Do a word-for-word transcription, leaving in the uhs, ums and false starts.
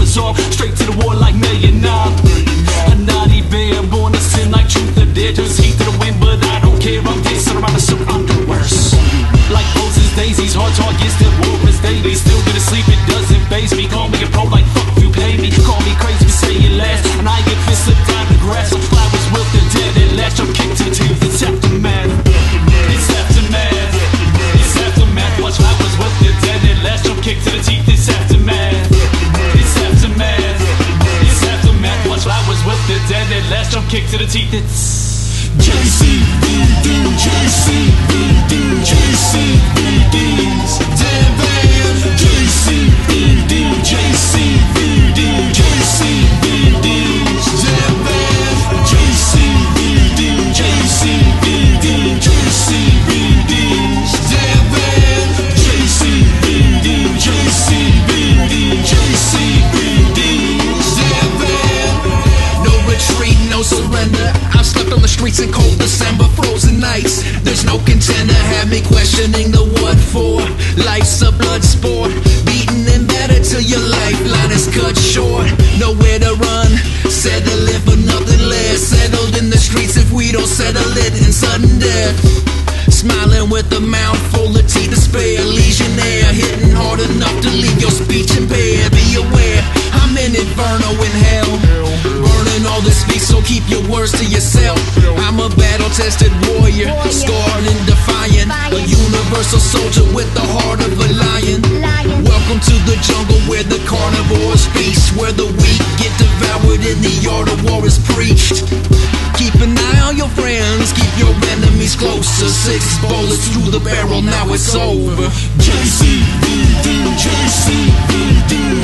resolve. Straight to the war like million knob. I'm not even born to sin like truth or dare. Just heat to the wind, but I don't care. I'm dancing around in some underwears. Like roses, daisies, hard targets that war is daily. Still gonna sleep, it doesn't faze me. Call me a pro like fuck you pay me. Call me crazy, but say it last. And I get fist slipped down the grass. Flowers wilt the dead at last. I'm kicked to the teeth, it's aftermath. It's aftermath. It's aftermath. Watch flowers wilt the dead at last. I'm kicked to the teeth, it's aftermath. It's aftermath. It's aftermath. Watch flowers wilt the dead at last. I'm kicked to the teeth, it's J C V D, J C V D, J C V Ds, damn band. J C V D, J C V D, J C V Ds, damn band. J C V D, J C V D, J C V Ds, damn band. J C V D, J C V D, J C V Ds, damn band. No retreat, no surrender. I've slept on the streets in cold December, frozen nights. There's no contender, have me questioning the what for. Life's a blood sport, beaten and battered till your lifeline is cut short. Nowhere to run, settling for nothing less. Settled in the streets if we don't settle it in sudden death. Smiling with a mouth full of teeth to spare. Legionnaire, hitting hard enough to leave your speech impaired. Be aware, I'm in inferno in hell, burning all this speech, so keep your words to yourself. I'm a battle-tested warrior, scarred and defiant, a universal soldier with the heart of a lion. Welcome to the jungle where the carnivores feast, where the weak get devoured and the art of war is preached. Keep an eye on your friends, keep your enemies closer. Six bullets through the barrel, now it's over. J C V D, J C V D.